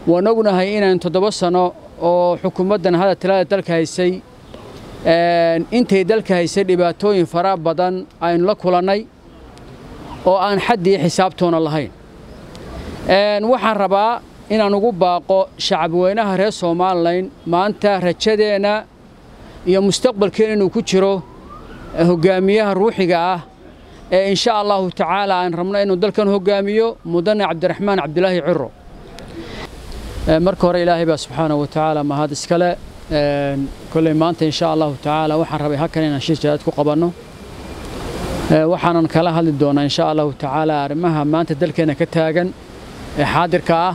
ونقولنا إن تدبر سنة وحكومتنا هذا تلاقي دلك هيسي أنت دلك هيسي لباتوين فراب بدن أين لكولاني وأن حد حسابتون اللهين وحن ربا إن نقول باقو شعب وينها رئيس سومالين ما أنت رتشدينا يا مستقبل كأنه كتشرو هجاميها الروحية إن شاء الله تعالى أن رمنا إنه دل كان هجاميو مدن عبد الرحمن عبد الله عرو مركور إلهي سبحانه وتعالى ما هذا السكلا كل ما أنت إن شاء الله تعالى وحن ربي هكذا نشيش جاتكو قبلنا وحنا نكلها للدونا إن شاء الله تعالى رمها ما أنت دل كان كتاجن حاضر كا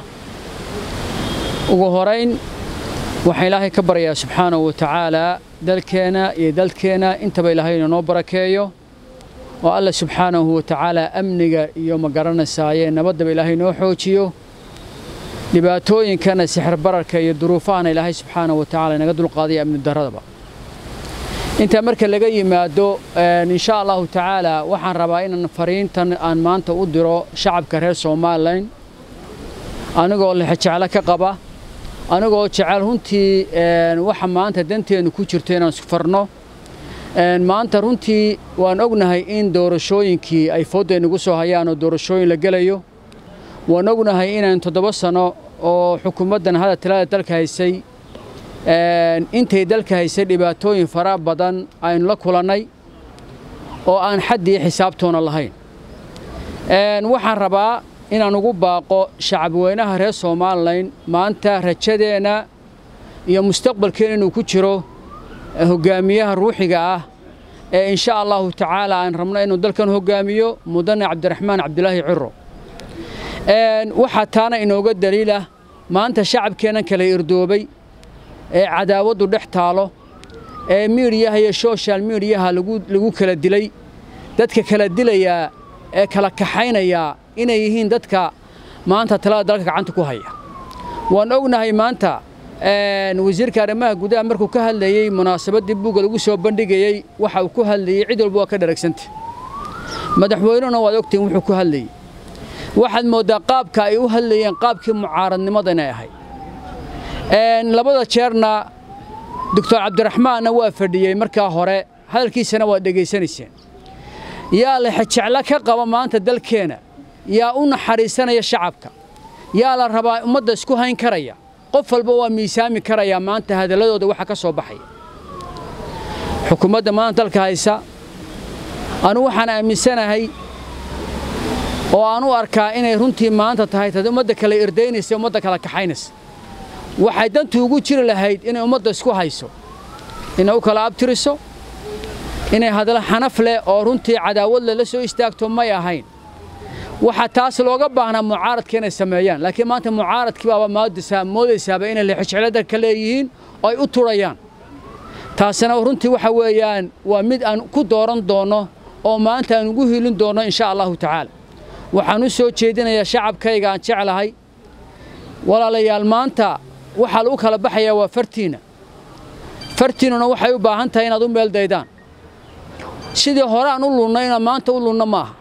وهورين وحي إلهي كبر يا سبحانه وتعالى دلكينا انت بإلهينا نوبركيو والله سبحانه وتعالى أمنك يوم قرنا السايين نبدأ بإلهي نوحوتيو لباتوين كان سحر بركة يدروفان إلهي سبحانه وتعالى نقدر القضية من الدرجة انت مركز لقي ما دو إن شاء الله تعالى وحن رباين فرين أن ما أنت أدرو شعب كرهر سومالين أنا أقول حكي على كقبة أنا أقول شعال هنتي وحن ما أنت دنتي إنه كوشرتين سفرنا ما أنت هنتي وأنا أقولنا هاي إن دور شوين كي أي فود إنه قصوا هيانو دور شوين لجليو وأنا أقولنا هاي إن تدبسنا وحكومتنا هذا تلاقي دلك هيسي أنت دلك هيسي لباتوين فراب بدن أين لكولاني وأن حد حسابتون اللهين وحن ربا إن نقول باقو شعب وينها رئيس سومالين ما أنت رتشدينا يا مستقبل كأنه كتشرو هجاميها الروحية إن شاء الله تعالى أن رمنا إنه دل كان هجاميو مدن عبد الرحمن عبد الله عرو وحتانا إنه قد دليله ما أنت شعب كان كلا يردوبي عداوة ودحتاله ميريا هي السوشيال ميديا لقو كلا دلي دتك كلا دلي يا كلا كحين يا inay yihiin dadka maanta talada dalka gacanta ku haya waan ognahay maanta wasiirka arrimaha gudaha markuu ka hadlayay munaasabadii buuga lagu soo bandhigayay waxa uu ku hadlayay cid walba ka dhareegsantay madaxweynuna waa ogtiin wuxuu ku hadlayay waxaad moodaa qaabka ay u hadlayeen qaabkii mucaaradnimada inay ahay labada jeerna Dr. Cabdiraxmaan waa fadhiyay markaa hore hadalkiisana waa dhageysanayseen yaa la xajacla ka qaba maanta dalkeena يا أون حريصنا يا شعبك يا للربا مدة سكو هين كريا قفل بوا ميسامي كريا ما أنت هذا لا يود وحكا صباحي حكومة ما أنت الكايسة أنا وحنا من سنة هي وأنا أركا إن رنتي ما أنت تهيت هذا مدة كلا إردينس ومدة كلا كحينس وحيدان توجود شيء لهيد إن مدة سكو هيسو إنه كلا أبترسو إن هذا الحنفلة أو رنتي عداوة لسه يستاكتم ما يهين وحتى لوga baahna mucaaradkeena sameeyaan laakiin maanta mucaaradkii baa moodaysaa in la xishcilada kale yihiin ay u turayaan taasina runtii waxa weeyaan waa mid aan ku dooran doono oo maanta aan ugu helin doono insha Allah ta'ala waxaan u soo jeedinayaa shacabkayga aan jecelahay walaalayaal maanta waxa lagu kala baxayaa waa fartiinuna waxay u baahan tahay inaad u meel daydaan sidii hore aan u lunnayna maanta u lunna maaha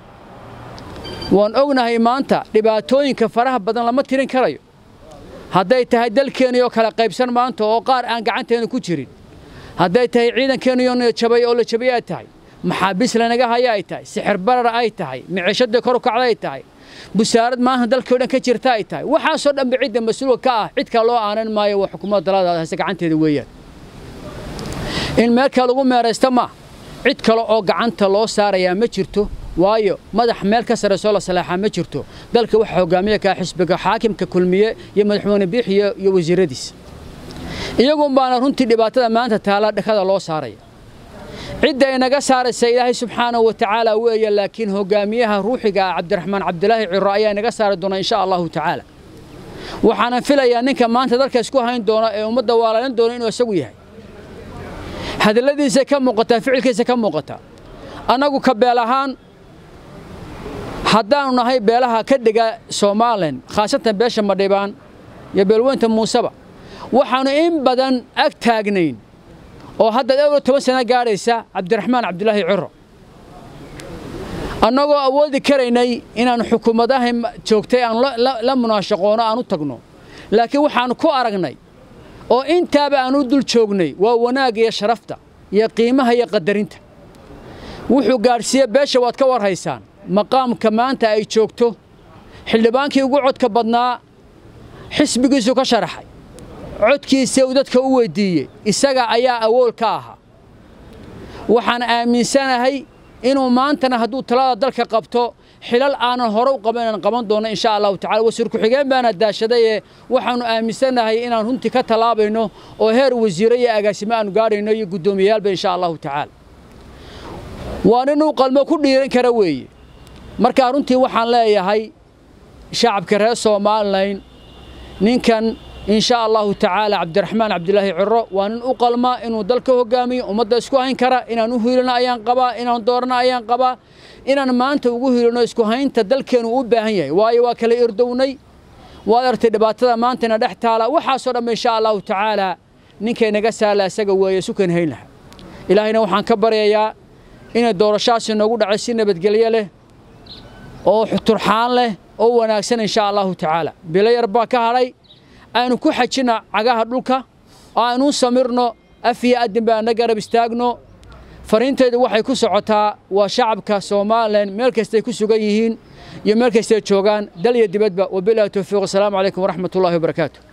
وأن أغنى مانتا لباتوين كفرها بدن لما ترين كرايو هداي تهي دل كينيو كلا قيبسان مانتا وقار أن قعنتين كوتشرين هداي تهي عيدا كينيو شباي أولا شباي تهي محابس لنقاها ياي تهي سحر برر أي تهي معيشد كروك علي تهي بسارد ما هدل كيونا كتير تهي وحاصل أن بعيدا مسؤول كاه عيد كالو آنان مايا وحكومة دلالة هسا قعنتين ويا إن مالكا لغو مارستما عيد كالو أو قعنتا لو ساريا مجرتو waayo madax meel ka sare soo la salaaxa ma jirto dalka waxa hogaamiye ka xisbiga xaakimka kulmiye iyo madaxweyne bixiyo iyo wasiiradiis iyagu baana runtii dhibaatada maanta taala dhakada loo saaray cid ay naga saaraysa ilaahay subxaanahu wa ta'ala weeye laakiin hogaamiyaha ruuxiga Cabdiraxmaan Cabdilaahi Ciro ayaa naga saari doona insha Allah ta'ala waxaan filayaa ninka maanta dalka isku hayn doona ee ummadda waalaalin doona inuu isagu yahay hadaladiisa ka muuqata ficilkiisa ka muuqata anagu ka beelahaan haddaan nahay beelaha ka dhiga Soomaaliland khaasatan beesha Madhibaan iyo beelweynta Muusaba waxaanu in badan ag taagnayn oo hadda 10 sano gaaraysa Cabdiraxmaan Cabdilaahi Ciro annagoo awoodi karaynay inaan xukuumadaha joogtay aan la munaashaqoono aan u tagno laakiin waxaan ku aragnay oo intaaba aan u dul joognay waa wanaag iyo sharafta iyo qiimaha iyo qadarinta wuxuu gaarsiiyay beesha waad ka warhaysaan maqaamka maanta ay joogto xildhibaankii ugu codka badnaa xisbigiisu ka sharaxay codkiisa uu dadka u weydiiyey isaga ayaa awool ka ahaa waxaan aaminsanahay inuu maantana hadduu talada dalka qabto xilal aanan hore u qaban doono insha allahu tacaala wasiir ku-xigeen baana daashaday waxaanu aaminsanahay inaan runtii ka talaabayno oo heer wasiiro iyo agaasimo aanu gaadhayno iyo gudoomiyaalba insha allahu tacaala waa inuu qalmo ku dhiiran kara weeye marka runtii waxaan leeyahay shacabka reer Soomaaliland ninkan insha allahu tacaala Cabdiraxmaan Cabdilaahi Ciro waa in u qalma inuu dalka hogaamiyo ummadda isku hayn kara inaan u hiilno ayaan qabaa inaan doorno ayaan qabaa inaan maanta ugu hiilno isku haynta dalkeenu u baahan yahay waayo waa kala irdownay waa artay dhibaatada maantana dhex taala waxa soo dhamay insha allahu tacaala ninkay naga saala isaga weeye sukan haynaha ilaahayna waxaan ka baryayaa in doorashaasi nagu dhacay si nabadgelyo leh oo turxaan leh oo wanaagsan insha allahu tacaala bilayar baa ka haray aanu ku xajina cagaha dhulka aanu samirno afiya adin baa naga garab istaagno fariinteedu waxay ku socotaa waa shacabka Soomaaliland meel kasta ay ku sugan yihiin iyo meel kasta ay joogaan dal iyo dibadba wabillahi tawfiiq assalamu alaykum wa rahmatullahi wa barakaatuh